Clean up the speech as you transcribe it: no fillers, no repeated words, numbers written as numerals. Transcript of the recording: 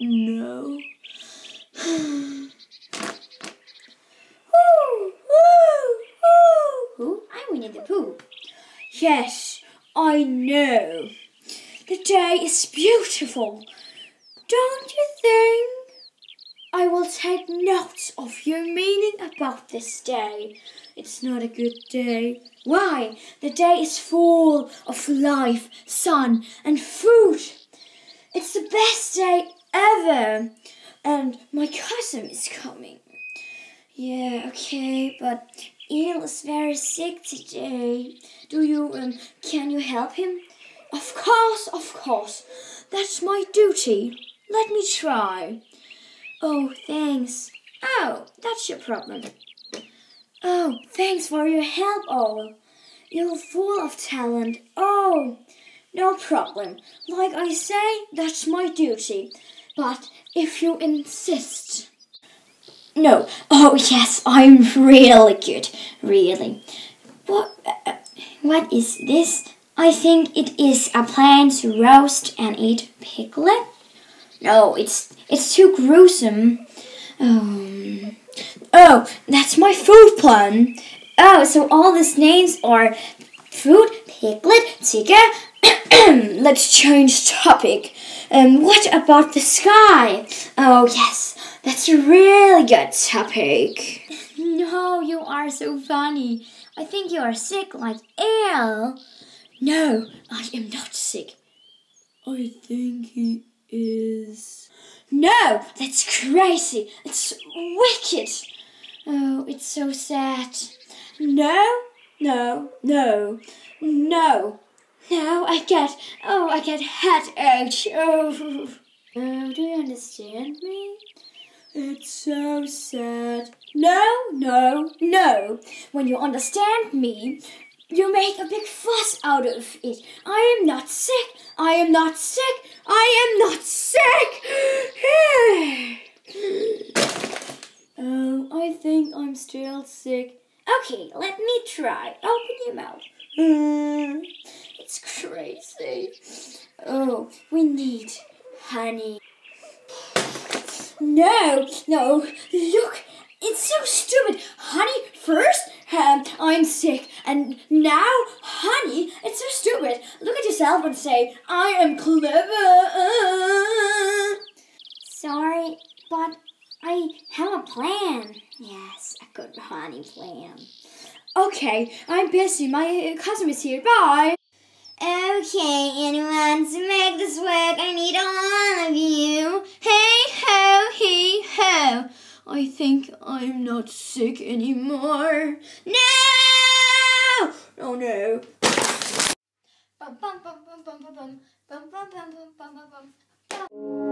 No. Who? I'm Winnie the Pooh. Yes, I know. The day is beautiful. Don't you think? I will take notes of your meaning about this day. It's not a good day. Why? The day is full of life, sun, and food. It's the best day ever. And my cousin is coming. Yeah, okay, but Eel is very sick today. Can you help him? Of course. That's my duty. Let me try. Oh, thanks. Oh, that's your problem. Oh, thanks for your help, Owl. You're full of talent. Oh, no problem. Like I say, that's my duty. But if you insist... No. Oh, yes, I'm really good. Really. What is this? I think it is a plan to roast and eat piglet. No, it's too gruesome. Oh, that's my food plan. Oh, so all these names are food, piglet, tiger. Let's change topic. What about the sky? Oh, yes, that's a really good topic. No, you are so funny. I think you are sick like Eel. No, I am not sick. I think he is. No, that's crazy. It's wicked. Oh, it's so sad. No. Now I get headache. Oh, do you understand me? It's so sad. No. When you understand me, you make a big fuss out of it. I am not sick. Oh, I think I'm still sick. Okay, let me try. Open your mouth. It's crazy. Oh, we need honey. No. Look, it's so stupid. Honey first. I'm sick, and now honey. It's so stupid. Look at yourself and say, I am clever. Sorry, but I have a plan. Yes, a good honey plan. Okay, I'm busy. My cousin is here. Bye. Okay, anyone, to make this work, I need all of you. Hey ho, hee ho. I think I'm not sick anymore. No! Oh no. Bum, bum, bum, bum, bum, bum, bum, bum, bum, bum, bum, bum, bum.